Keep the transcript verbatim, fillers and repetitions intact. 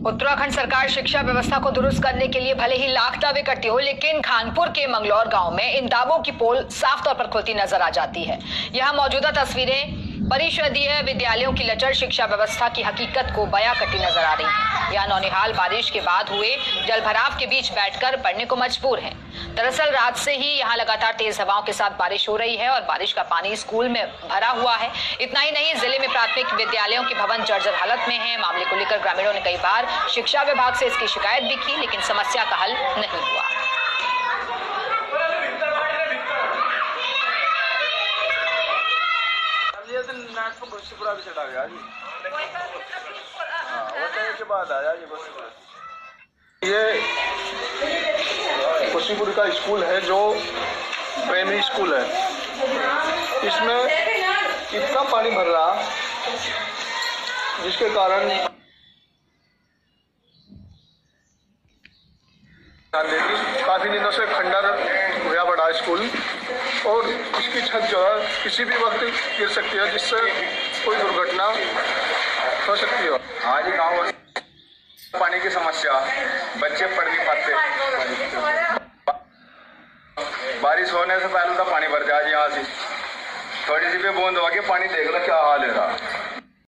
उत्तराखंड सरकार शिक्षा व्यवस्था को दुरुस्त करने के लिए भले ही लाख दावे करती हो, लेकिन खानपुर के मंगलौर गांव में इन दावों की पोल साफ तौर पर खुलती नजर आ जाती है। यहां मौजूदा तस्वीरें परिषदीय विद्यालयों की लचर शिक्षा व्यवस्था की हकीकत को बयां करती नजर आ रही है। यह नौनिहाल बारिश के बाद हुए जलभराव के बीच बैठकर पढ़ने को मजबूर हैं। दरअसल रात से ही यहाँ लगातार तेज हवाओं के साथ बारिश हो रही है और बारिश का पानी स्कूल में भरा हुआ है। इतना ही नहीं, जिले में प्राथमिक विद्यालयों के भवन जर्जर हालत में है। मामले को लेकर ग्रामीणों ने कई बार शिक्षा विभाग से इसकी शिकायत भी की, लेकिन समस्या का हल नहीं हुआ। ये खुशीपुर का स्कूल है जो प्राइमरी स्कूल है। इसमें इतना पानी भर रहा जिसके कारण काफी दिनों से खंडर हुआ पड़ा स्कूल और इसकी छत जो है किसी भी वक्त गिर सकती है, जिससे कोई दुर्घटना हो सकती है। आज गाँव पानी की समस्या, बच्चे पढ़ नहीं पाते। बारिश होने से पहले तो पानी भर जाए। यहाँ से थोड़ी सी भी बूंद होगी, पानी देख लो क्या हाल है रहा।